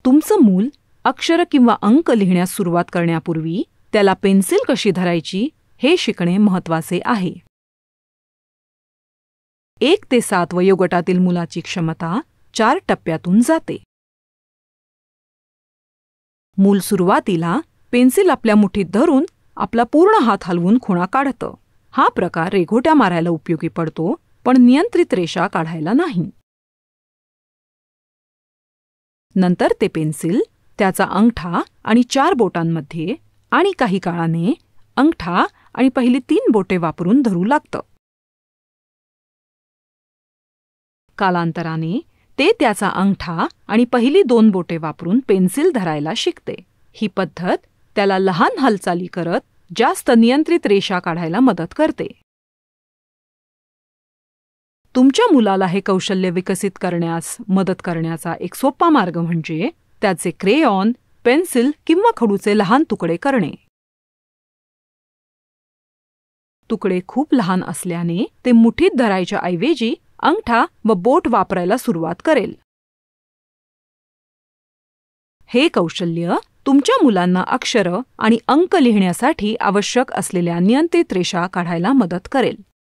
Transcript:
तुमचं मूल अक्षर किंवा अंक लिहिण्यास सुरुवात करण्यापूर्वी त्याला पेन्सिल कशी धरायची हे शिकणे महत्त्वाचे आहे. 1 ते 7 वयोगटातील मुलाची क्षमता 4 टप्प्यातून जाते. मूल सुरुवातीला पेन्सिल आपल्या मुठीत धरून आपला पूर्ण हात हलवून खुणा काढतं. हा प्रकार रेघोट्या मारायला उपयोगी पडतो, पण नियंत्रित रेषा काढायला नाही. नंतर ते पेन्सिल त्याचा अंगठा आणि 4 बोटांमध्ये आणि काही काळाने अंगठा आणि पहिली 3 बोटे वापरून धरू लागतं. कालांतराने ते त्याचा अंगठा आणि पहिली 2 बोटे वापरून पेन्सिल धरायला शिकते. ही पद्धत त्याला लहान हालचाली करत जास्त नियंत्रित रेषा काढायला मदत करते. तुमच्या मुलाला हे कौशल्य विकसित करण्यास मदत करण्याचा एक सोपा मार्ग म्हणजे त्याचे क्रेयॉन, पेन्सिल किंवा खडूचे लहान तुकडे करणे. तुकडे खूप लहान असल्याने ते मुठीत धरायच्या ऐवजी अंगठा व बोट वापरायला सुरुवात करेल. हे कौशल्य तुमच्या मुलांना अक्षर आणि अंक लिहिण्यासाठी आवश्यक असलेल्या नियंत्रित रेषा काढायला मदत करेल.